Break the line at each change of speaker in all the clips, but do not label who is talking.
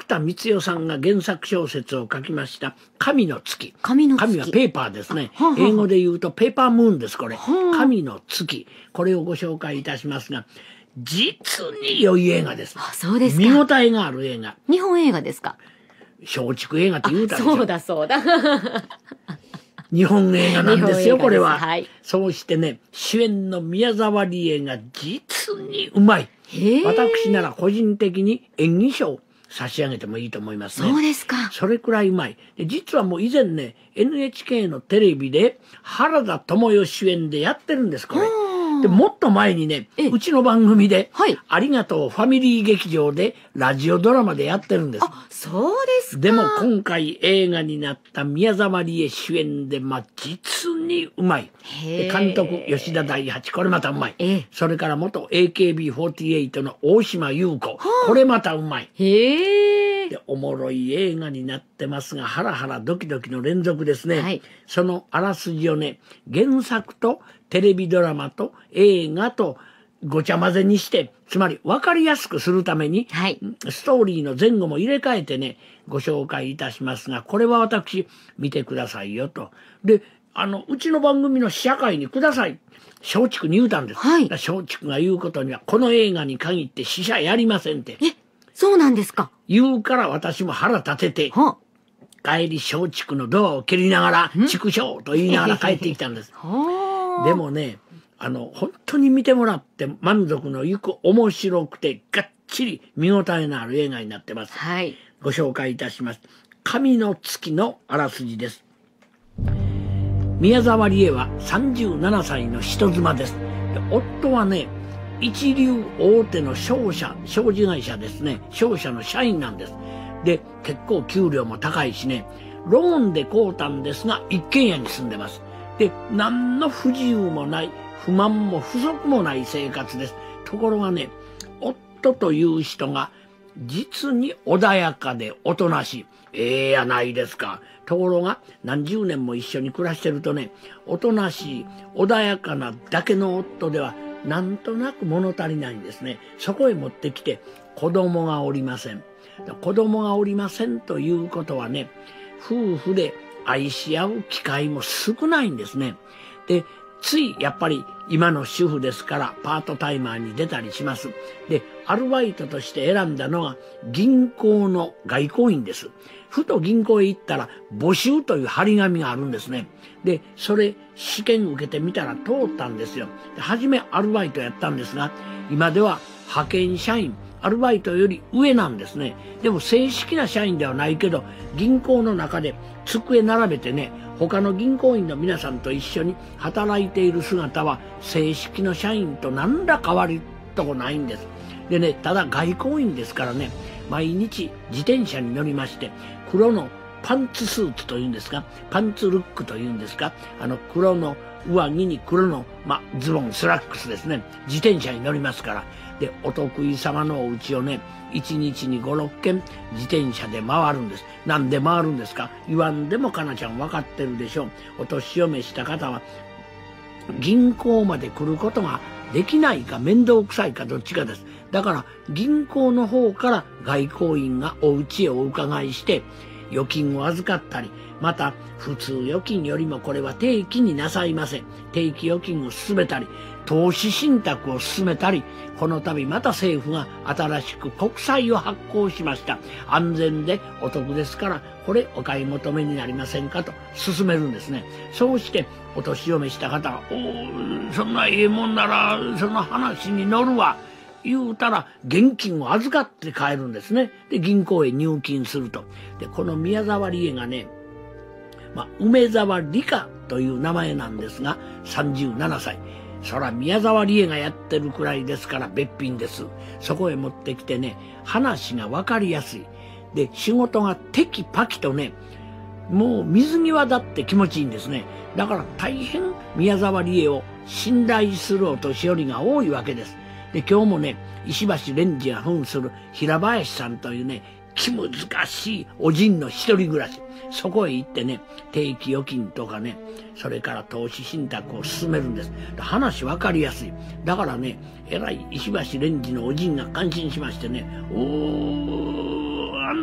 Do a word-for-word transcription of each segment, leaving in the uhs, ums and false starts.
角田光代さんが原作小説を書きました「神の月」。
神の月。
神はペーパーですね。
はあはあ、
英語で言うとペーパームーンです。これ、
はあ、
神の月、これをご紹介いたしますが、実に良い映画です。
あ、そうですか。
見応えがある映画。
日本映画ですか。
松竹映画って言うたでしょ。
そうだそうだ。
日本映画なんですよ、これは、
はい。
そうしてね、主演の宮沢りえが実にうまい。私なら個人的に演技賞を差し上げてもいいと思いますね。
そうですか。
それくらいうまい。で実はもう以前ね、エヌエイチケー のテレビで原田知世主演でやってるんです、これ。でもっと前にね、うちの番組で、はい、ありがとうファミリー劇場でラジオドラマでやってるんです。
あ、そうですか。
でも今回映画になった宮沢りえ主演で、まあ、実にうまい。で監督吉田大八、これまたうまい。それから元 エーケービーフォーティーエイト の大島優子、これまたうまい。へでおもろい映画になってますが、ハラハラドキドキの連続ですね。はい、そのあらすじをね、原作とテレビドラマと映画とごちゃ混ぜにして、つまり分かりやすくするために、はい、ストーリーの前後も入れ替えてね、ご紹介いたしますが、これは私見てくださいよと。で、あのうちの番組の試写会にください、松竹に言うたんです。はい、松竹が言うことには、この映画に限って試写やりませんって。
え、そうなんですか。
言うから私も腹立てて、は帰り松竹のドアを蹴りながら「畜生」と言いながら帰ってきたんです。でもね、あの本当に見てもらって満足のいく面白くてがっちり見応えのある映画になってます。はい、ご紹介いたします。神の月のあらすじです。宮沢りえはさんじゅうななさいの人妻です。で夫はね、一流大手の商社商事会社ですね、商社の社員なんです。で結構給料も高いしね、ローンで買うたんですが一軒家に住んでます。で何の不自由もない、不満も不足もない生活です。ところがね、夫という人が実に穏やかでおとなしい。ええやないですか。ところが何十年も一緒に暮らしてるとね、おとなしい穏やかなだけの夫ではなんとなく物足りないんですね。そこへ持ってきて、子供がおりません。子供がおりませんということはね、夫婦で愛し合う機会も少ないんですね。でついやっぱり今の主婦ですからパートタイマーに出たりします。でアルバイトとして選んだのが銀行の外交員です。ふと銀行へ行ったら募集という張り紙があるんですね。でそれ試験受けてみたら通ったんですよ。で初めアルバイトやったんですが、今では派遣社員、アルバイトより上なんですね。でも正式な社員ではないけど、銀行の中で机並べてね、他の銀行員の皆さんと一緒に働いている姿は正式の社員と何ら変わりとこないんです。でね、ただ外交員ですからね、毎日自転車に乗りまして、黒のパンツスーツというんですか、パンツルックというんですか、あの黒の上着に黒の、ま、ズボンスラックスですね、自転車に乗りますから。でお得意様のお家をね、いちにちにごろっけん自転車で回るんです。なんで回るんですか、言わんでもかなちゃん分かってるでしょう。お年を召した方は銀行まで来ることができないか面倒くさいかどっちかです。だから銀行の方から外交員がお家へお伺いして預金を預かったり、また普通預金よりもこれは定期になさいません。定期預金を進めたり、投資信託を進めたり、この度また政府が新しく国債を発行しました。安全でお得ですから、これお買い求めになりませんかと勧めるんですね。そうしてお年を召した方が、おー、そんなええもんならその話に乗るわ言うたら現金を預かって帰るんですね。で銀行へ入金すると。でこの宮沢りえがね、まあ、梅沢里香という名前なんですがさんじゅうななさい。そら宮沢りえがやってるくらいですからべっぴんです。そこへ持ってきてね、話が分かりやすい。で仕事がテキパキとね、もう水際だって気持ちいいんですね。だから大変宮沢りえを信頼するお年寄りが多いわけです。で今日もね、石橋蓮司が扮する平林さんというね、気難しいおじんの一人暮らし、そこへ行ってね、定期預金とかね、それから投資信託を進めるんです。話分かりやすい。だからね、えらい石橋蓮司のおじんが感心しましてね、おー、あん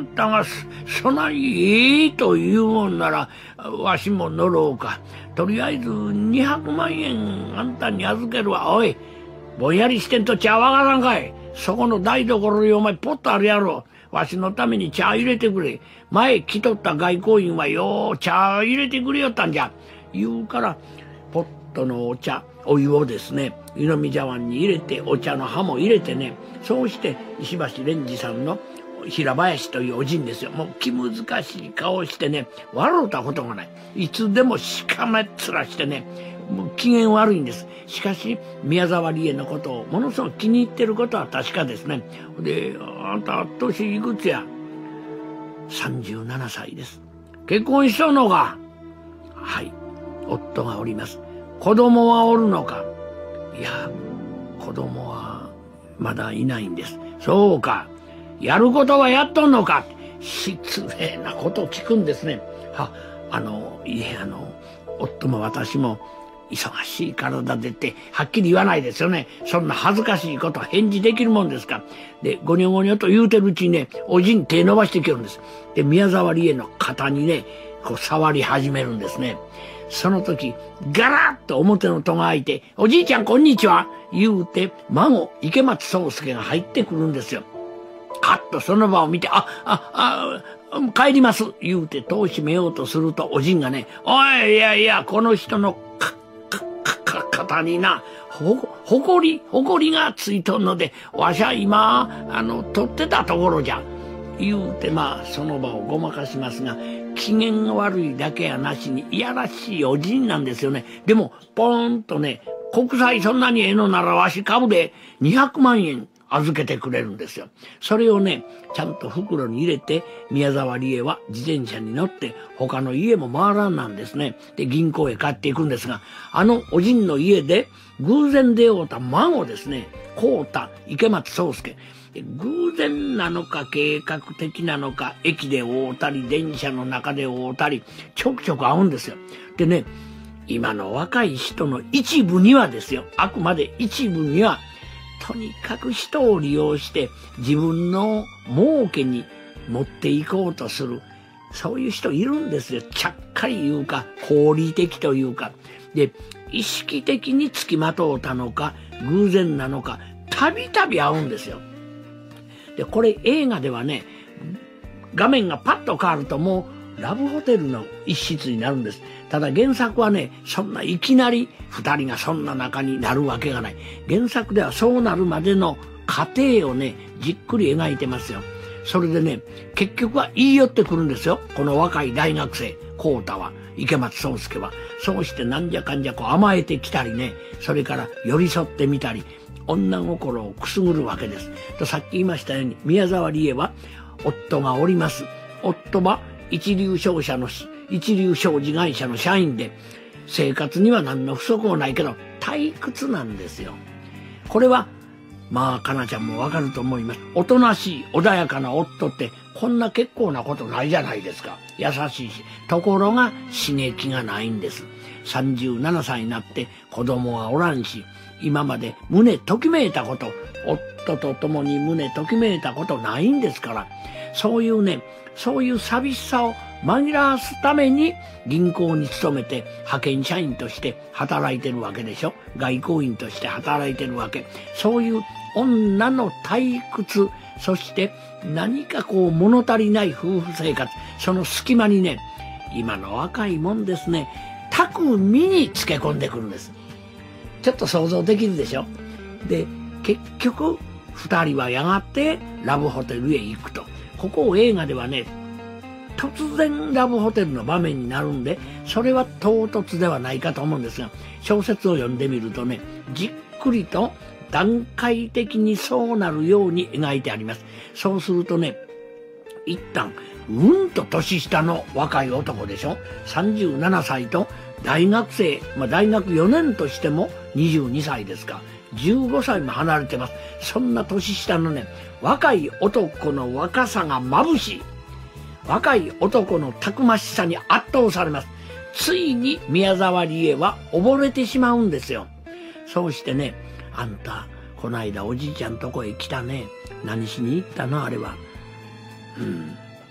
たがそないいいと言うもんならわしも乗ろうか。とりあえずにひゃくまんえんあんたに預けるわ。おいぼんやりしてんと茶わからんかい。そこの台所にお前ポッとあるやろ。わしのために茶入れてくれ。前来とった外交員はよう茶入れてくれよったんじゃ。言うからポットのお茶お湯をですね湯飲み茶碗に入れてお茶の葉も入れてね、そうして石橋蓮司さんの平林というおじんですよ。もう気難しい顔してね笑うたことがない。いつでもしかめっ面してねもう機嫌悪いんです。しかし宮沢りえのことをものすごく気に入ってることは確かですね。であんた年いくつや。さんじゅうななさいです。結婚しとんのか。はい、夫がおります。子供はおるのか。いや子供はまだいないんです。そうか。やることはやっとんのか。失礼なことを聞くんですね。はあのいえあの夫も私も忙しい体でってはっきり言わないですよね。そんな恥ずかしいこと返事できるもんですか。でゴニョゴニョと言うてるうちにねおじに手伸ばしてきるんです。で宮沢りえの肩にねこう触り始めるんですね。その時ガラッと表の戸が開いて「おじいちゃんこんにちは」言うて孫池松壮亮が入ってくるんですよ。カッとその場を見て「あああ帰ります」言うて戸を閉めようとするとおじんがね「おいいやいやこの人のかかか肩になほほこりほこりがついとんのでわしゃ今あの取ってたところじゃ」言うてまあその場をごまかしますが機嫌が悪いだけやなしにいやらしいおじんなんですよね。でもポーンとね国債そんなにええのならわし株でにひゃくまんえん預けてくれるんですよ。それをねちゃんと袋に入れて宮沢りえは自転車に乗って他の家も回らんなんですね。で銀行へ帰っていくんですがあのおじんの家で偶然出会うた孫ですね浩太池松壮亮。偶然なのか計画的なのか駅で会うたり電車の中で会うたりちょくちょく会うんですよ。でね今の若い人の一部にはですよあくまで一部にはとにかく人を利用して自分の儲けに持っていこうとするそういう人いるんですよ。ちゃっかり言うか合理的というかで意識的につきまとうたのか偶然なのかたびたび会うんですよ。でこれ映画ではね画面がパッと変わるともうラブホテルの一室になるんです。ただ原作はねそんないきなりふたりがそんな仲になるわけがない。原作ではそうなるまでの過程をねじっくり描いてますよ。それでね結局は言い寄ってくるんですよこの若い大学生浩太は池松壮亮は。そうしてなんじゃかんじゃこう甘えてきたりねそれから寄り添ってみたり女心をくすぐるわけです。とさっき言いましたように宮沢りえは夫がおります。夫は一流商社の一流商事会社の社員で生活には何の不足もないけど退屈なんですよ。これはまあかなちゃんもわかると思います。おとなしい穏やかな夫ってこんな結構なことないじゃないですか。優しいしところが刺激がないんです。さんじゅうななさいになって子供はおらんし今まで胸ときめいたこと夫と共に胸ときめいたことないんですから、そういうねそういう寂しさを紛らわすために銀行に勤めて派遣社員として働いてるわけでしょ。外交員として働いてるわけ。そういう女の退屈そして何かこう物足りない夫婦生活その隙間にね今の若いもんですね巧みにつけ込んでくるんです。ちょっと想像できるでしょ。で結局ふたりはやがてラブホテルへ行くと。ここを映画ではね突然ラブホテルの場面になるんでそれは唐突ではないかと思うんですが小説を読んでみるとねじっくりと段階的にそうなるように描いてあります。そうするとね一旦うんと年下の若い男でしょ。さんじゅうななさいと大学生、まあ、大学よねんとしてもにじゅうにさいですかじゅうごさいも離れてます。そんな年下のね若い男の若さが眩しい。若い男のたくましさに圧倒されます。ついに宮沢りえは溺れてしまうんですよ。そうしてねあんたこないだおじいちゃんとこへ来たね何しに行ったのあれは。うん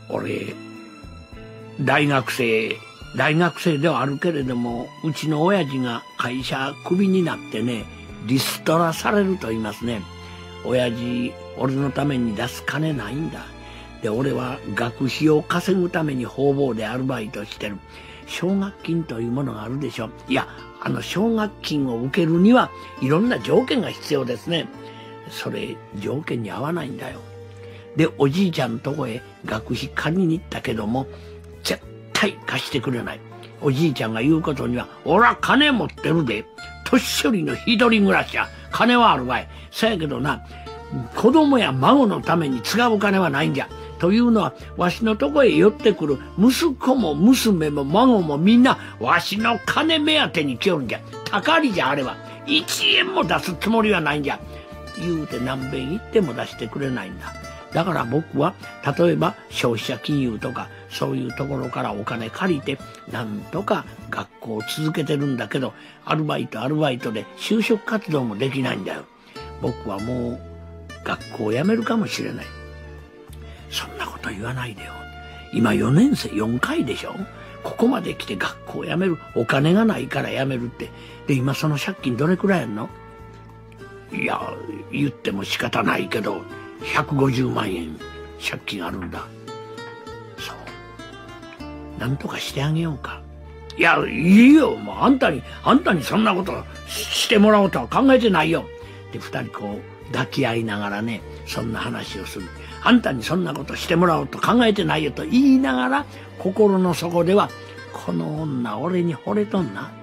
俺、大学生、大学生ではあるけれども、うちの親父が会社クビになってね、リストラされると言いますね。親父、俺のために出す金ないんだ。で、俺は学費を稼ぐために方々でアルバイトしてる。奨学金というものがあるでしょ。いや、あの奨学金を受けるにはいろんな条件が必要ですね。それ、条件に合わないんだよ。で、おじいちゃんのとこへ学費借りに行ったけども、絶対貸してくれない。おじいちゃんが言うことには、俺は金持ってるで。年寄りの一人暮らしや。金はあるわい。そやけどな、子供や孫のために使う金はないんじゃ。というのは、わしのとこへ寄ってくる息子も娘も孫もみんな、わしの金目当てに来よるんじゃ。たかりじゃあれば、一円も出すつもりはないんじゃ。言うて何べん言っても出してくれないんだ。だから僕は、例えば消費者金融とか、そういうところからお金借りて、なんとか学校を続けてるんだけど、アルバイトアルバイトで就職活動もできないんだよ。僕はもう、学校を辞めるかもしれない。そんなこと言わないでよ。今よねん生よんかいでしょ。ここまで来て学校を辞める。お金がないから辞めるって。で、今その借金どれくらいやんの？いや、言っても仕方ないけど、ひゃくごじゅうまんえん借金あるんだ。そう。なんとかしてあげようか。いや、いいよ。もうあんたに、あんたにそんなことしてもらおうとは考えてないよ。で、二人こう抱き合いながらね、そんな話をする。あんたにそんなことしてもらおうと考えてないよと言いながら、心の底では、この女俺に惚れとんな。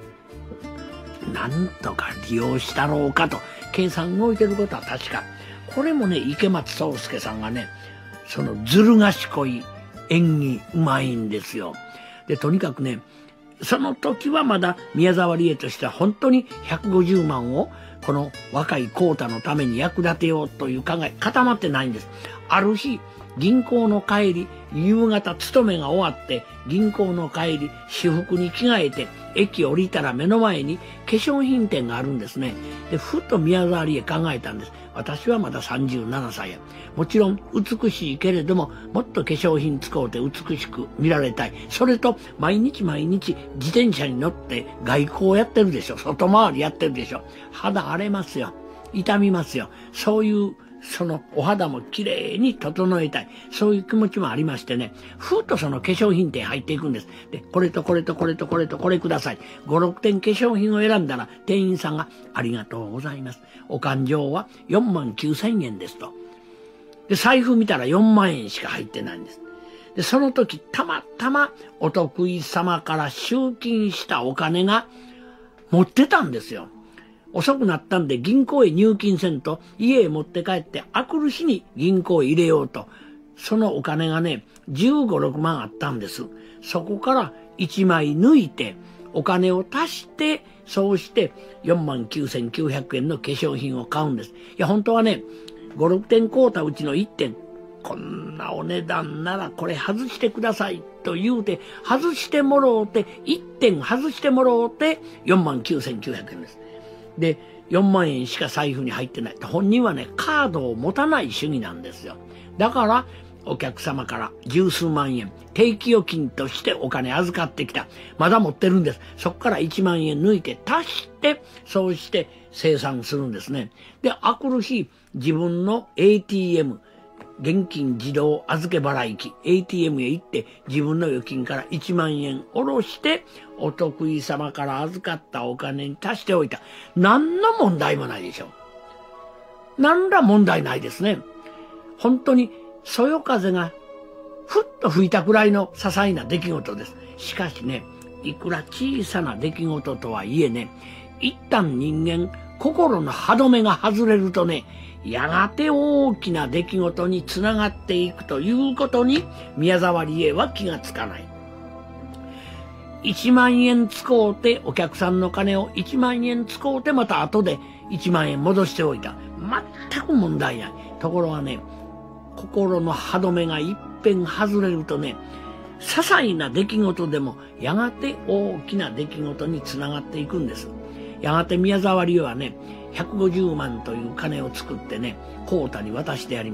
なんとか利用したろうかと、計算動いてることは確か。これもね、池松壮亮さんがね、そのずる賢い演技うまいんですよ。で、とにかくね、その時はまだ宮沢りえとしては本当にひゃくごじゅうまんをこの若いコータのために役立てようという考え固まってないんです。ある日、銀行の帰り、夕方勤めが終わって銀行の帰り、私服に着替えて駅降りたら目の前に化粧品店があるんですね。で、ふと宮沢りえ考えたんです。私はまださんじゅうななさいや。もちろん美しいけれども、もっと化粧品使うて美しく見られたい。それと、毎日毎日自転車に乗って外交やってるでしょ。外回りやってるでしょ。肌荒れますよ。痛みますよ。そういう、そのお肌もきれいに整えたい。そういう気持ちもありましてね。ふっとその化粧品店入っていくんです。で、これとこれとこれとこれとこれください。ご、ろくてん化粧品を選んだら、店員さんがありがとうございます。お勘定はよんまんきゅうせんえんですと。で、財布見たらよんまんえんしか入ってないんです。で、その時、たまたまお得意様から集金したお金が持ってたんですよ。遅くなったんで銀行へ入金せんと家へ持って帰ってあくる日に銀行へ入れようと。そのお金がね、じゅうご、ろくまんあったんです。そこからいちまい抜いてお金を足して、そうしてよんまんきゅうせんきゅうひゃくえんの化粧品を買うんです。いや、本当はね、ご、ろくてん買うたうちのいってん、こんなお値段ならこれ外してくださいと言うて、外してもろうて、いってん外してもろうてよんまんきゅうせんきゅうひゃくえんです。で、よんまんえんしか財布に入ってない。本人はね、カードを持たない主義なんですよ。だから、お客様から十数万円、定期預金としてお金預かってきた。まだ持ってるんです。そこからいちまんえん抜いて足して、そうして清算するんですね。で、あくる日、自分の エーティーエム、現金自動預け払い機 エーティーエム へ行って自分の預金からいちまんえん下ろしてお得意様から預かったお金に足しておいた。何の問題もないでしょ。何ら問題ないですね。本当にそよ風がふっと吹いたくらいの些細な出来事です。しかしね、いくら小さな出来事とはいえね、一旦人間心の歯止めが外れるとね、やがて大きな出来事につながっていくということに宮沢りえは気がつかない。いちまんえん使うてお客さんの金をいちまんえん使うてまた後でいちまんえん戻しておいた。全く問題ない。ところがね、心の歯止めがいっぺん外れるとね、些細な出来事でもやがて大きな出来事につながっていくんです。やがて宮沢りえはね、ひゃくごじゅうまんという金を作ってね、コータに渡してやります。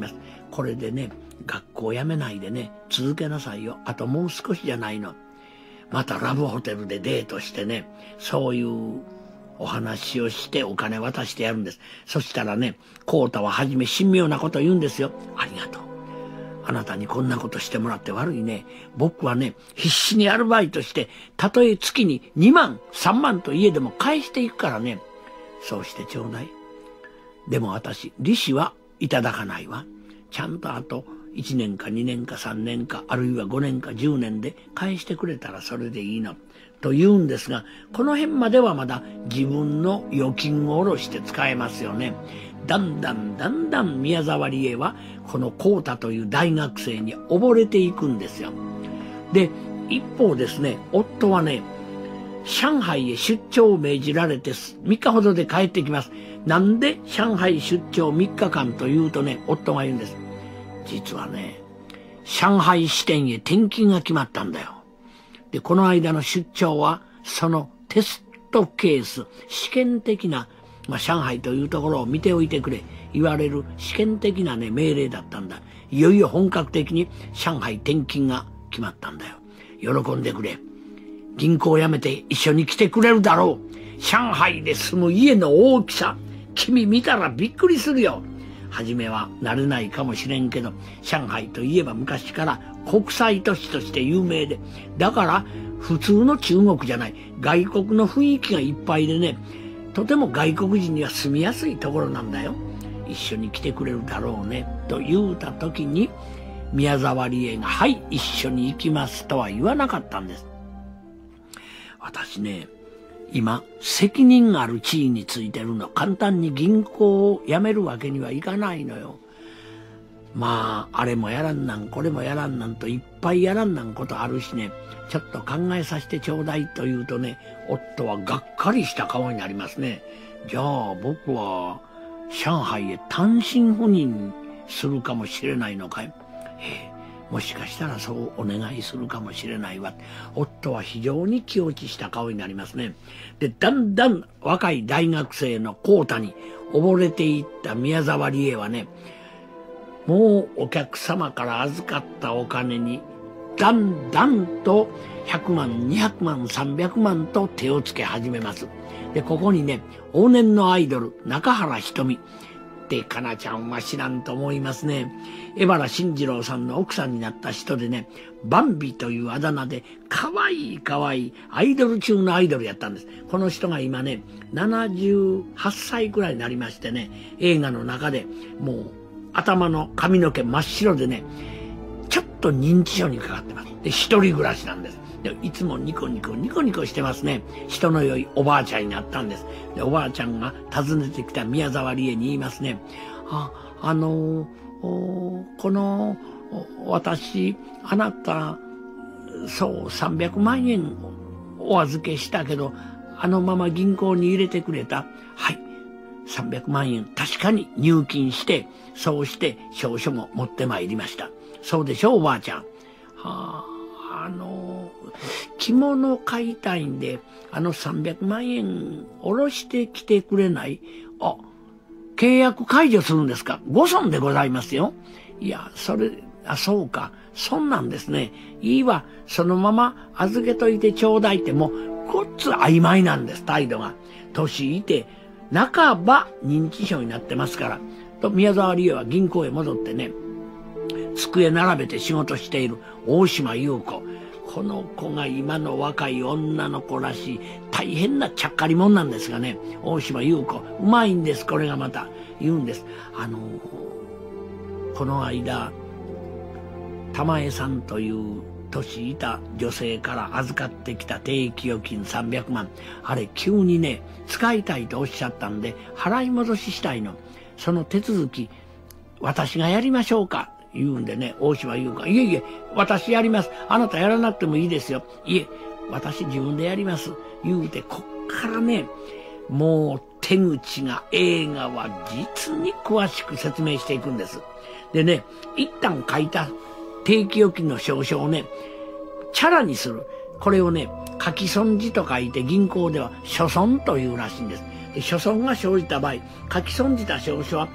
これでね、学校辞めないでね、続けなさいよ。あともう少しじゃないの。またラブホテルでデートしてね、そういうお話をしてお金渡してやるんです。そしたらね、コウタははじめ神妙なこと言うんですよ。ありがとう。あなたにこんなことしてもらって悪いね。僕はね、必死にアルバイトして、たとえ月ににまん、さんまんと家でも返していくからね。そうしてちょうだい。でも私、利子はいただかないわ。ちゃんとあといちねんかにねんかさんねんか、あるいはごねんかじゅうねんで返してくれたらそれでいいの。と言うんですが、この辺まではまだ自分の預金を下ろして使えますよね。だんだんだんだん宮沢りえはこのコウタという大学生に溺れていくんですよ。で、一方ですね、夫はね、上海へ出張を命じられてみっかほどで帰ってきます。なんで上海出張みっかかんというとね、夫が言うんです。実はね、上海支店へ転勤が決まったんだよ。で、この間の出張はそのテストケース、試験的な、まあ、上海というところを見ておいてくれ、言われる試験的なね、命令だったんだ。いよいよ本格的に上海転勤が決まったんだよ。喜んでくれ。銀行を辞めて一緒に来てくれるだろう。上海で住む家の大きさ、君見たらびっくりするよ。はじめは慣れないかもしれんけど、上海といえば昔から国際都市として有名で、だから普通の中国じゃない、外国の雰囲気がいっぱいでね、とても外国人には住みやすいところなんだよ。一緒に来てくれるだろうね。と言うた時に、宮沢りえが、はい、一緒に行きますとは言わなかったんです。私ね、今、責任ある地位についてるの。簡単に銀行を辞めるわけにはいかないのよ。まあ、あれもやらんなん、これもやらんなんといっぱいやらんなんことあるしね、ちょっと考えさせてちょうだいと言うとね、夫はがっかりした顔になりますね。じゃあ僕は上海へ単身赴任するかもしれないのかい。ええ、もしかしたらそうお願いするかもしれないわ。夫は非常に気落ちした顔になりますね。で、だんだん若い大学生のコウタに溺れていった宮沢りえはね、もうお客様から預かったお金にだんだんとひゃくまん、にひゃくまん、さんびゃくまんと手をつけ始めます。で、ここにね、往年のアイドル、中原ひとみってかなちゃんは知らんと思いますね。江原慎二郎さんの奥さんになった人でね、バンビというあだ名で、かわいいかわいいアイドル中のアイドルやったんです。この人が今ね、ななじゅうはっさいくらいになりましてね、映画の中でもう頭の髪の毛真っ白でね、ちょっと認知症にかかってます。で、一人暮らしなんです。で、いつもニコニコニコニコしてますね。人の良いおばあちゃんになったんです。で、おばあちゃんが訪ねてきた宮沢りえに言いますね。あ、あのー、この、私、あなた、そう、さんびゃくまんえんお預けしたけど、あのまま銀行に入れてくれた。はい。さんびゃくまんえん確かに入金して、そうして証書も持ってまいりました。そうでしょ、おばあちゃん。はあ、あの、着物買いたいんで、あのさんびゃくまんえん下ろしてきてくれない？あ、契約解除するんですか？ご損でございますよ。いや、それ、あ、そうか。損なんですね。いいわ。そのまま預けといてちょうだいって、もう、ごっつ曖昧なんです、態度が。年いて、半ば認知症になってますから。と、宮沢りえは銀行へ戻ってね、机並べて仕事している大島優子。この子が今の若い女の子らしい大変なちゃっかり者なんですがね、大島優子うまいんです。これがまた言うんです。あのこの間玉江さんという年いた女性から預かってきた定期預金さんびゃくまん、あれ急にね使いたいとおっしゃったんで払い戻ししたいの。その手続き私がやりましょうか言うんでね、大島優子が、いえいえ、私やります。あなたやらなくてもいいですよ。いえ、私自分でやります。言うて、こっからね、もう手口が映画は実に詳しく説明していくんです。でね、一旦書いた定期預金の証書をね、チャラにする。これをね、書き損じと書いて銀行では所損というらしいんです。で、所損が生じた場合、書き損じた証書は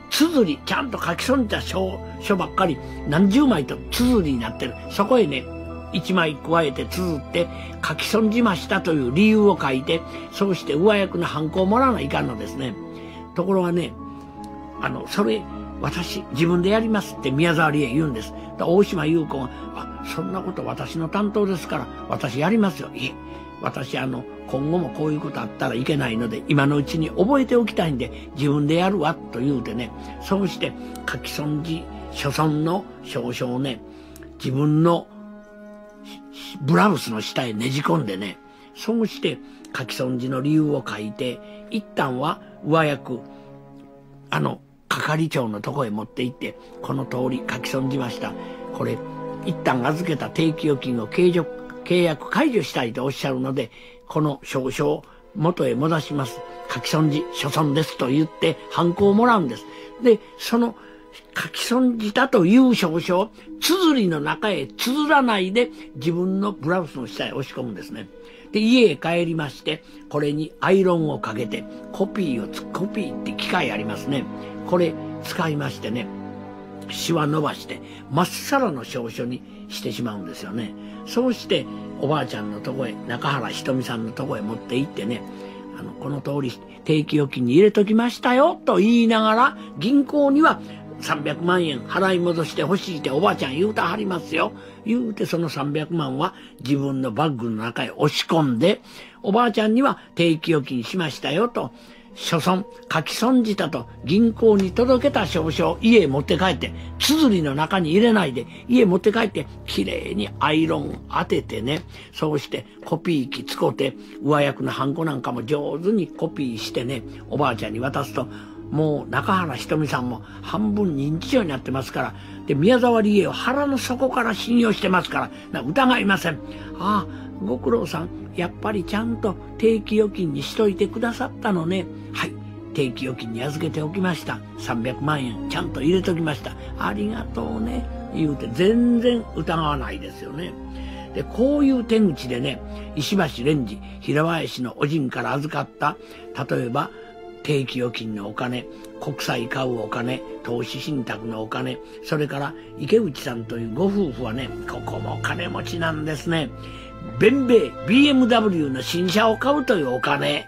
綴り、ちゃんと書き損じた書書ばっかり何十枚と綴りになってる。そこへね、一枚加えて綴って書き損じましたという理由を書いて、そうして上役のハンコをもらわないかんのですね。ところがね、あの、それ、私、自分でやりますって宮沢りえ言うんです。大島優子が、あ、そんなこと私の担当ですから、私やりますよ。いえ、私あの、今後もこういうことあったらいけないので、今のうちに覚えておきたいんで、自分でやるわ、と言うてね、そうして、書き損じ、所存の証書をね、自分のブラウスの下へねじ込んでね、そうして書き損じの理由を書いて、一旦は上役、あの、係長のとこへ持って行って、この通り書き損じました。これ、一旦預けた定期預金を継続、契約解除したいとおっしゃるので、この証書を元へ戻します。書き損じ、所存ですと言って、ハンコをもらうんです。で、その、書き損じたという証書を、綴りの中へ綴らないで、自分のブラウスの下へ押し込むんですね。で、家へ帰りまして、これにアイロンをかけて、コピーをつ、コピーって機械ありますね。これ使いましてね、シワ伸ばして、まっさらの証書にしてしまうんですよね。そうして、おばあちゃんのとこへ、中原ひとみさんのとこへ持って行ってね、あの、この通り、定期預金に入れときましたよ、と言いながら、銀行にはさんびゃくまんえん払い戻してほしいっておばあちゃん言うたはりますよ。言うてそのさんびゃくまんは自分のバッグの中へ押し込んで、おばあちゃんには定期預金しましたよと、所存、書き損じたと銀行に届けた証書を家へ持って帰って、綴りの中に入れないで、家へ持って帰って、きれいにアイロン当ててね、そうしてコピー機使って、上役のハンコなんかも上手にコピーしてね、おばあちゃんに渡すと、もう中原ひとみさんも半分認知症になってますから、で、宮沢りえを腹の底から信用してますから、疑いません。ああ、ご苦労さん、やっぱりちゃんと定期預金にしといてくださったのね。はい、定期預金に預けておきました。さんびゃくまんえんちゃんと入れときました。ありがとうね。言うて全然疑わないですよね。で、こういう手口でね、石橋蓮司、平林のおじんから預かった、例えば、定期預金のお金、国債買うお金、投資信託のお金、それから池内さんというご夫婦はね、ここも金持ちなんですね。ベンベイ、ビーエムダブリュー の新車を買うというお金。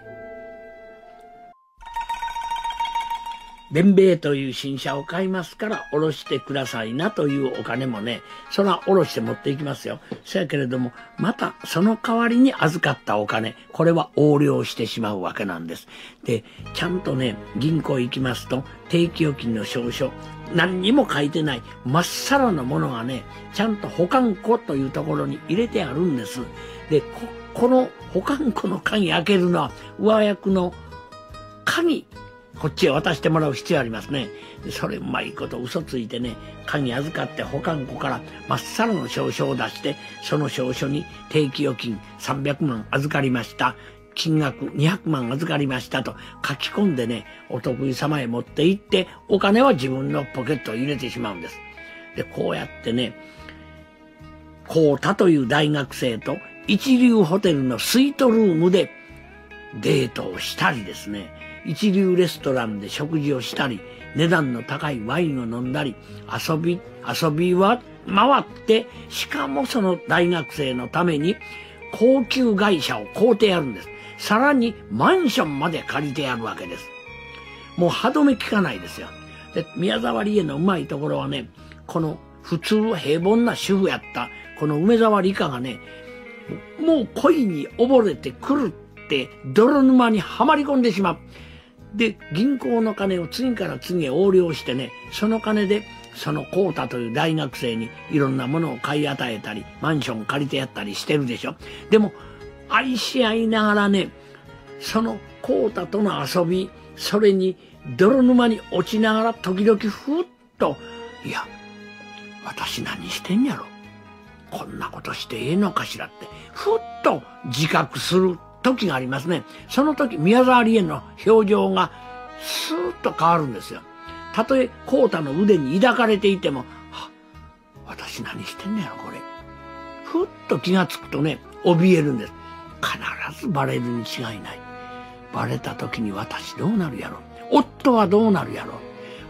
ベンベイという新車を買いますから下ろしてくださいなというお金もね、それは下ろして持っていきますよ。そやけれども、またその代わりに預かったお金、これは横領してしまうわけなんです。で、ちゃんとね、銀行行きますと、定期預金の証書、何にも書いてない、まっさらのものがね、ちゃんと保管庫というところに入れてあるんです。で、こ、この保管庫の鍵開けるのは、上役の鍵、こっちへ渡してもらう必要ありますね。それうまいこと嘘ついてね、鍵預かって保管庫からまっさらの証書を出して、その証書に定期預金さんびゃくまん預かりました。金額にひゃくまん預かりましたと書き込んでね、お得意様へ持って行って、お金は自分のポケットに入れてしまうんです。で、こうやってね、こうたという大学生と一流ホテルのスイートルームでデートをしたりですね、一流レストランで食事をしたり、値段の高いワインを飲んだり、遊び、遊びは回って、しかもその大学生のために高級会社を買うてやるんです。さらにマンションまで借りてやるわけです。もう歯止め効かないですよ。で、宮沢りえのうまいところはね、この普通平凡な主婦やったこの梅沢里香がね、もう恋に溺れて狂って泥沼にはまり込んでしまう。で、銀行の金を次から次へ横領してね、その金でそのコータという大学生にいろんなものを買い与えたり、マンション借りてやったりしてるでしょ。でも愛し合いながらね、そのコータとの遊び、それに泥沼に落ちながら時々ふっと、いや、私何してんやろ、こんなことしてええのかしらってふっと自覚する時がありますね。その時宮沢りえの表情がスーッと変わるんですよ。たとえコータの腕に抱かれていても、は、私何してんねやろこれ、ふっと気がつくとね、怯えるんです。必ずバレるに違いない。バレた時に私どうなるやろ、夫はどうなるやろ、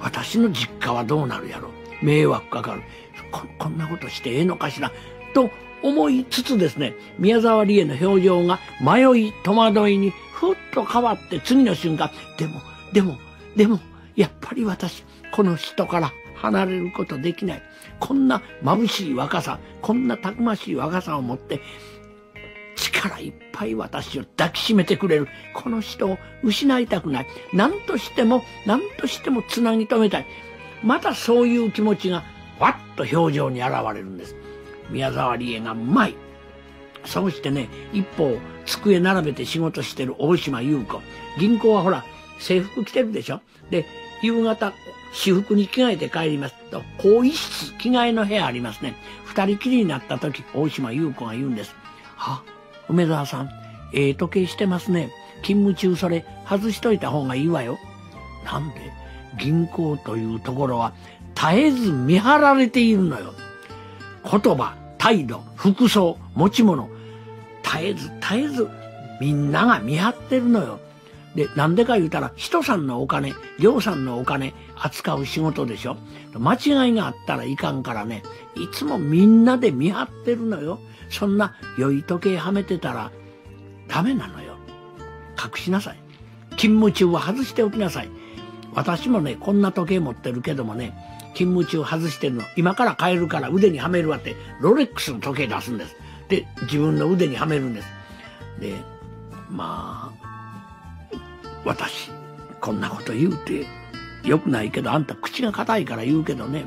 私の実家はどうなるやろ。迷惑かかる。こ、こんなことしてええのかしら。と思いつつですね、宮沢りえの表情が迷い、戸惑いにふっと変わって次の瞬間、でも、でも、でも、やっぱり私、この人から離れることできない。こんな眩しい若さ、こんなたくましい若さを持って、力いっぱい私を抱きしめてくれる。この人を失いたくない。何としても、何としてもつなぎ止めたい。またそういう気持ちが、わっと表情に現れるんです。宮沢りえがうまい。そうしてね、一方、机並べて仕事してる大島優子。銀行はほら、制服着てるでしょ。で、夕方、私服に着替えて帰りますと、更衣室、着替えの部屋ありますね。二人きりになった時、大島優子が言うんです。は、梅沢さん、ええ時計してますね。勤務中それ外しといた方がいいわよ。なんで、銀行というところは絶えず見張られているのよ。言葉、態度、服装、持ち物、絶えず絶えずみんなが見張ってるのよ。で、なんでか言うたら、人さんのお金、行さんのお金扱う仕事でしょ。間違いがあったらいかんからね、いつもみんなで見張ってるのよ。そんな良い時計はめてたらダメなのよ。隠しなさい。勤務中は外しておきなさい。私もね、こんな時計持ってるけどもね、勤務中外してるの。今から帰るから腕にはめるわって、ロレックスの時計出すんです。で、自分の腕にはめるんです。で、まあ、私、こんなこと言うてよくないけど、あんた口が硬いから言うけどね、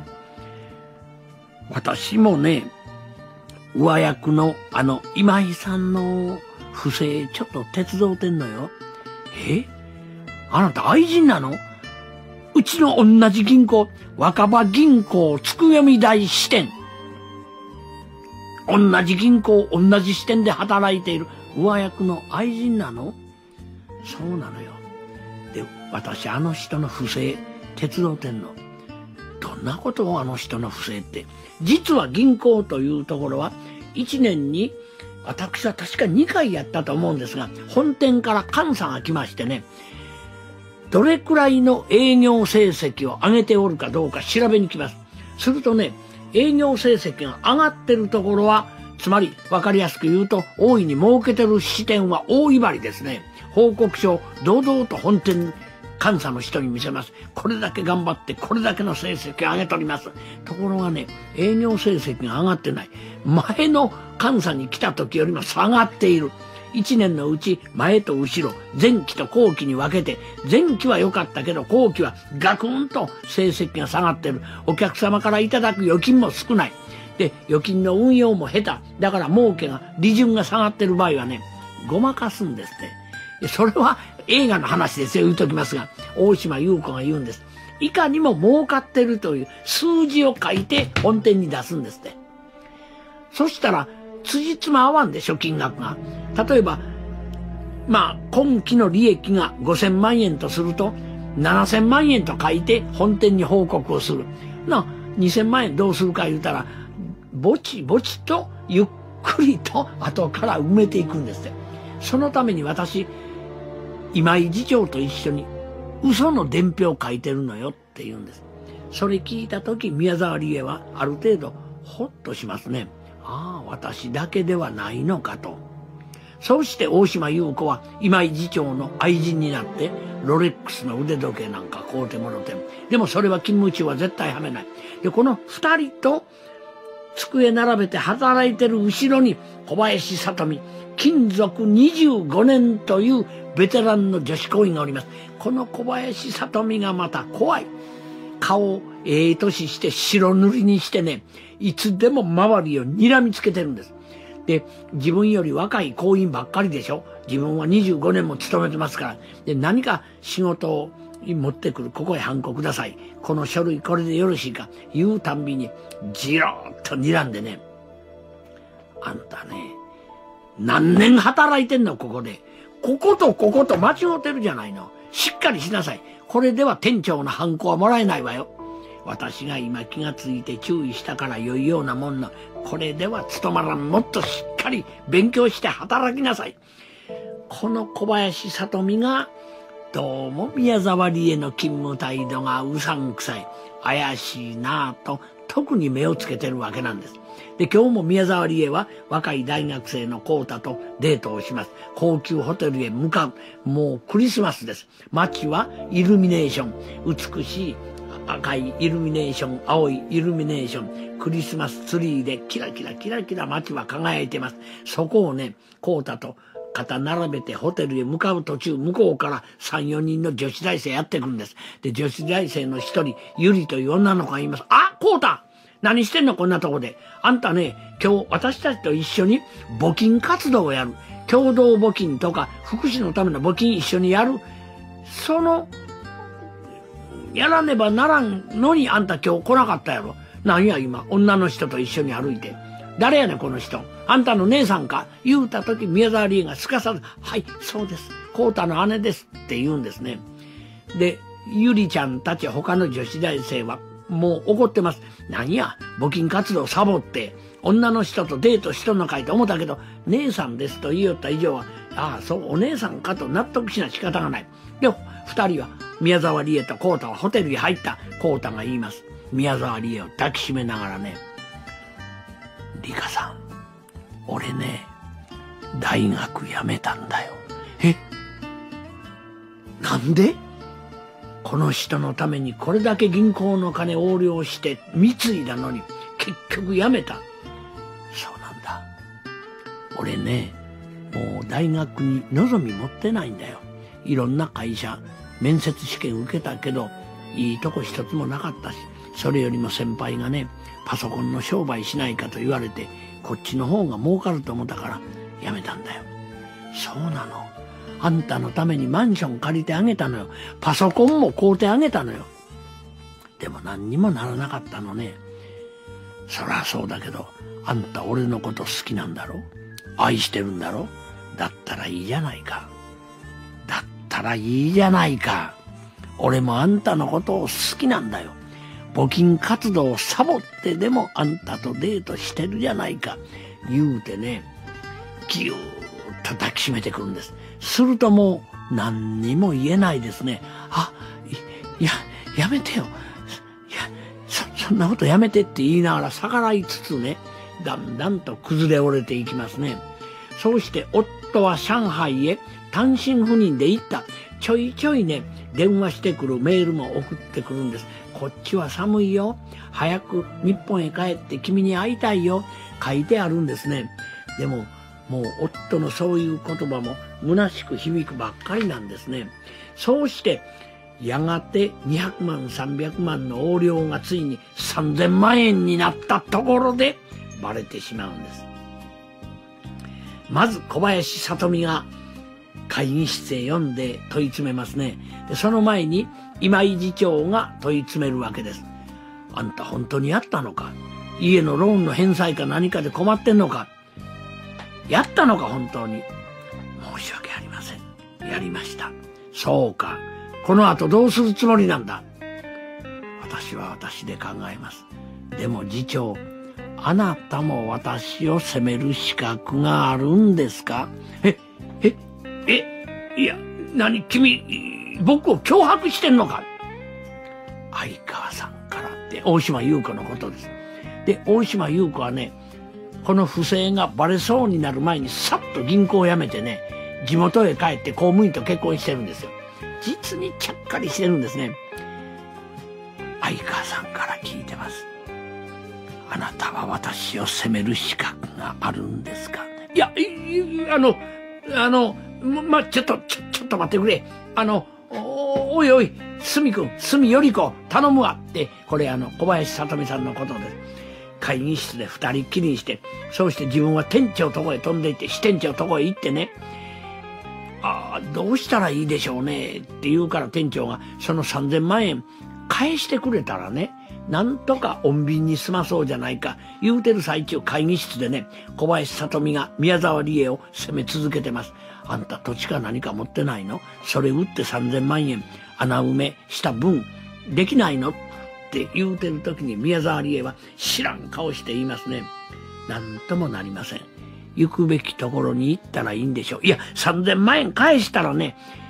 私もね、上役のあの今井さんの不正ちょっと手伝うてんのよ。え？あなた愛人なの？うちの同じ銀行、若葉銀行つくよみ台支店。同じ銀行、同じ支店で働いている上役の愛人なの？そうなのよ。で、私あの人の不正手伝うてんの。どんなことをあの人の不正って。実は銀行というところはいちねんに私は確かにかいやったと思うんですが、本店から監査が来ましてね、どれくらいの営業成績を上げておるかどうか調べに来ます。するとね、営業成績が上がってるところは、つまり分かりやすく言うと、大いに儲けてる支店は大威張りですね。報告書を堂々と本店監査の人に見せます。これだけ頑張ってこれだけの成績を上げております。ところがね、営業成績が上がってない。前の監査に来た時よりも下がっている。一年のうち前と後ろ、前期と後期に分けて、前期は良かったけど後期はガクンと成績が下がってる。お客様からいただく預金も少ない。で、預金の運用も下手。だから儲けが、利潤が下がってる場合はね、ごまかすんですって。それは映画の話ですよ、言うときますが、大島優子が言うんです。いかにも儲かってるという数字を書いて本店に出すんですって。そしたら、辻褄合わんでしょ、金額が。例えば、まあ、今期の利益がごせんまんえんとすると、ななせんまんえんと書いて本店に報告をする。な、にせんまんえんどうするか言うたら、ぼちぼちとゆっくりと後から埋めていくんですって。そのために私、今井次長と一緒に嘘の伝票を書いてるのよって言うんです。それ聞いたとき宮沢りえはある程度ほっとしますね。ああ、私だけではないのかと。そうして大島優子は今井次長の愛人になってロレックスの腕時計なんか買うてもろて。でもそれは勤務中は絶対はめない。で、この二人と机並べて働いてる後ろに小林聡美、勤続にじゅうごねんというベテランの女子工員がおります。この小林聡美がまた怖い。顔をええ年して白塗りにしてね、いつでも周りを睨みつけてるんです。で、自分より若い工員ばっかりでしょ。自分はにじゅうごねんも勤めてますから。で、何か仕事を持ってくる。ここへハンコください。この書類これでよろしいか。言うたんびにじろーっと睨んでね。あんたね、何年働いてんのここで。こことここと間違ってるじゃないの。しっかりしなさい。これでは店長のハンコはもらえないわよ。私が今気がついて注意したから良いようなもんの。これでは務まらん。もっとしっかり勉強して働きなさい。この小林聡美がどうも宮沢りえの勤務態度がうさんくさい、怪しいなぁと特に目をつけてるわけなんです。で、今日も宮沢りえは若い大学生のコウタとデートをします。高級ホテルへ向かう。もうクリスマスです。街はイルミネーション。美しい赤いイルミネーション、青いイルミネーション、クリスマスツリーでキラキラキラキラ街は輝いてます。そこをね、コウタと肩並べてホテルへ向かう途中、向こうからさん、よにんの女子大生やってくるんです。で、女子大生の一人、ユリという女の子が言います。あ、コウタ何してんのこんなとこで。あんたね、今日私たちと一緒に募金活動をやる。共同募金とか福祉のための募金一緒にやる。その、やらねばならんのにあんた今日来なかったやろ。なんや今、女の人と一緒に歩いて。誰やねんこの人。あんたの姉さんか言うたとき宮沢りえがすかさず、はい、そうです。コウタの姉ですって言うんですね。で、ゆりちゃんたち他の女子大生はもう怒ってます。何や、募金活動サボって、女の人とデートしとんのかいと思ったけど、姉さんですと言いよった以上は、ああ、そう、お姉さんかと納得しな仕方がない。で、二人は、宮沢りえとコウタはホテルに入った。コウタが言います。宮沢りえを抱きしめながらね、リカさん、俺ね、大学辞めたんだよ。え？なんで？この人のためにこれだけ銀行の金横領して貢いだのに結局辞めた。そうなんだ。俺ね、もう大学に望み持ってないんだよ。いろんな会社、面接試験受けたけど、いいとこ一つもなかったし、それよりも先輩がね、パソコンの商売しないかと言われて、こっちの方が儲かると思ったから辞めたんだよ。そうなの。あんたのためにマンション借りてあげたのよ。パソコンも買うてあげたのよ。でも何にもならなかったのね。そりゃそうだけど、あんた俺のこと好きなんだろ？愛してるんだろ？だったらいいじゃないか。だったらいいじゃないか。俺もあんたのことを好きなんだよ。募金活動をサボってでもあんたとデートしてるじゃないか。言うてね、ぎゅーっと抱きしめてくるんです。するともう何にも言えないですね。あ、いや、やめてよ。いや、そ、そんなことやめてって言いながら逆らいつつね、だんだんと崩れ折れていきますね。そうして夫は上海へ単身赴任で行った。ちょいちょいね、電話してくる、メールも送ってくるんです。こっちは寒いよ。早く日本へ帰って君に会いたいよ。書いてあるんですね。でも、もう夫のそういう言葉も虚しく響くばっかりなんですね。そうして、やがてにひゃくまん、さんびゃくまんの横領がついにさんぜんまんえんになったところでバレてしまうんです。まず小林聡美が会議室へ呼んで問い詰めますね。で、その前に今井次長が問い詰めるわけです。あんた本当にやったのか？家のローンの返済か何かで困ってんのか？やったのか本当に？申し訳ありません。やりました。そうか。この後どうするつもりなんだ？私は私で考えます。でも次長、あなたも私を責める資格があるんですか？え、え、え、いや、何、君、僕を脅迫してんのか？相川さんからって大島優子のことです。で、大島優子はね、この不正がバレそうになる前にさっと銀行を辞めてね、地元へ帰って公務員と結婚してるんですよ。実にちゃっかりしてるんですね。相川さんから聞いてます。あなたは私を責める資格があるんですか？いや、いあの、あの、ま、ちょっと、ちょ、ちょっと待ってくれ。あの、お、おいおい、すみくん、すみより子、頼むわって、これあの、小林聡美さんのことです。会議室で二人っきりにして、そうして自分は店長とこへ飛んでいって、支店長とこへ行ってね、ああ、どうしたらいいでしょうね、って言うから店長が、そのさんぜんまんえん返してくれたらね、なんとか穏便に済まそうじゃないか、言うてる最中会議室でね、小林聡美が宮沢りえを責め続けてます。あんた土地か何か持ってないの？それ売ってさんぜんまんえん穴埋めした分できないの？って言うてる時に宮沢りえは知らん顔して言いますね。なんともなりません。行くべきところに行ったらいいんでしょう。いや、さんぜんまんえん返したらね、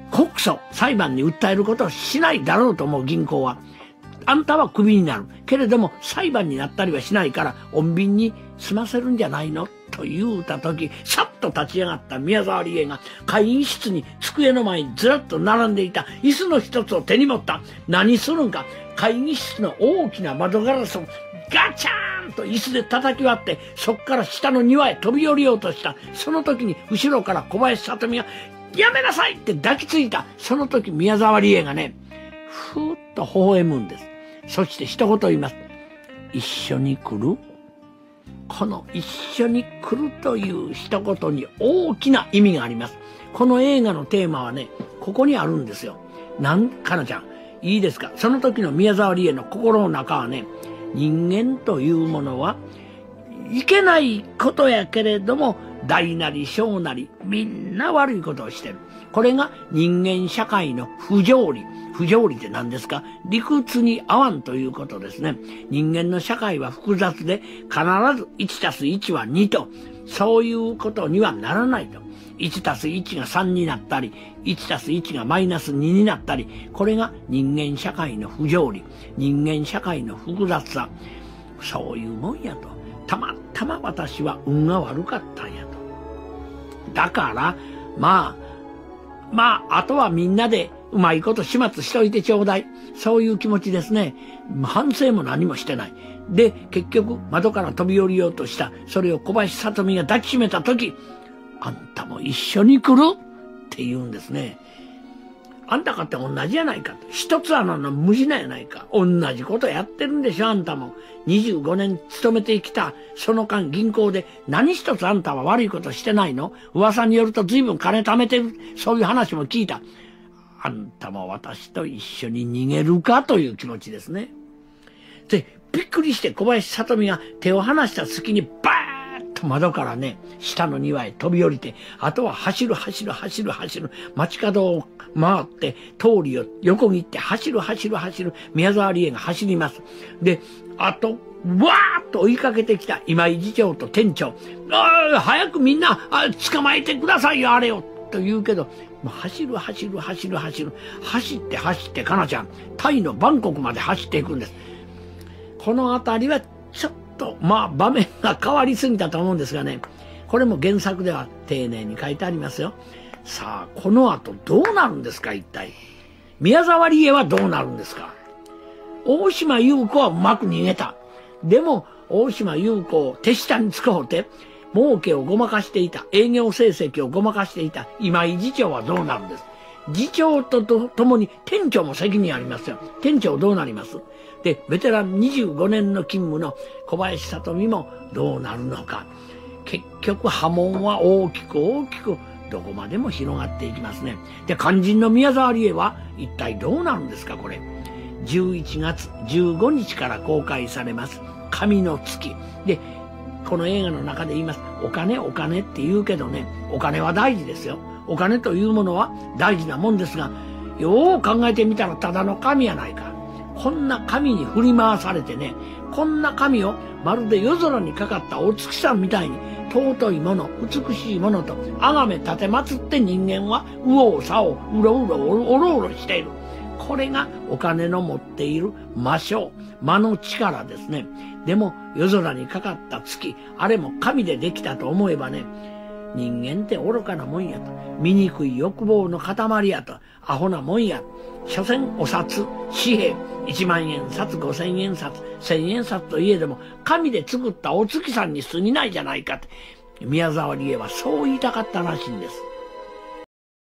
告訴、裁判に訴えることをしないだろうと思う銀行は、あんたはクビになる。けれども裁判になったりはしないから、穏便に済ませるんじゃないのと言うたとき、さっと立ち上がった宮沢りえが、会議室に机の前にずらっと並んでいた椅子の一つを手に持った。何するんか。会議室の大きな窓ガラスをガチャーンと椅子で叩き割って、そこから下の庭へ飛び降りようとした。その時に後ろから小林聡美が、やめなさいって抱きついた。その時宮沢りえがね、ふーっと微笑むんです。そして一言言います。一緒に来る？この一緒に来るという一言に大きな意味があります。この映画のテーマはね、ここにあるんですよ。なん、かなちゃん、いいですか？その時の宮沢りえの心の中はね、人間というものはいけないことやけれども、大なり小なりみんな悪いことをしてる。これが人間社会の不条理。不条理って何ですか？理屈に合わんということですね。人間の社会は複雑で、必ずいちたすいちはにと、そういうことにはならないと。いちたすいちがさんになったり、いちたすいちがマイナスにになったり、これが人間社会の不条理、人間社会の複雑さ。そういうもんやと。たまたま私は運が悪かったんやと。だから、まあ、まあ、あとはみんなでうまいこと始末しといてちょうだい。そういう気持ちですね。反省も何もしてない。で、結局、窓から飛び降りようとした。それを小林聡美が抱きしめたとき、あんたも一緒に来るって言うんですね。あんたかって同じやないかと。一つ穴の無地なやないか。同じことやってるんでしょ、あんたも。にじゅうごねん勤めてきた。その間銀行で何一つあんたは悪いことしてないの？噂によると随分金貯めてる。そういう話も聞いた。あんたも私と一緒に逃げるかという気持ちですね。で、びっくりして小林聡美が手を離した隙にバーッと窓からね、下の庭へ飛び降りて、あとは走る走る走る走る、街角を回って、通りを横切って走る走る走る、宮沢りえが走ります。で、あと、わーっと追いかけてきた今井次長と店長。ああ、早くみんなあ捕まえてくださいよ、あれを。と言うけど、もう走る走る走る走る。走って走って、かなちゃん、タイのバンコクまで走っていくんです。このあたりはちょっと、まあ場面が変わりすぎたと思うんですがね、これも原作では丁寧に書いてありますよ。さあ、この後どうなるんですか、一体。宮沢りえはどうなるんですか。大島優子はうまく逃げた。でも、大島優子を手下に使うて、儲けをごまかしていた、営業成績をごまかしていた今井次長はどうなるんです。次長とともに店長も責任ありますよ。店長どうなります。で、ベテランにじゅうごねんの勤務の小林聡美もどうなるのか。結局波紋は大きく大きくどこまでも広がっていきますね。で、肝心の宮沢りえは一体どうなるんですか、これ。じゅういちがつじゅうごにちから公開されます神の月で、この映画の中で言います。お金お金って言うけどね、お金は大事ですよ。お金というものは大事なもんですが、よう考えてみたらただの神やないか。こんな神に振り回されてね、こんな神をまるで夜空にかかったお月さんみたいに尊いもの、美しいものと崇め立てまつって人間は右往左往、うろうろおろおろしている。これがお金の持っている魔性、魔の力ですね。でも夜空にかかった月、あれも神でできたと思えばね、人間って愚かなもんやと、醜い欲望の塊やと、アホなもんや。所詮お札、紙幣、一万円札、五千円札、千円札といえども、神で作ったお月さんに過ぎないじゃないかって、宮沢りえはそう言いたかったらしいんです。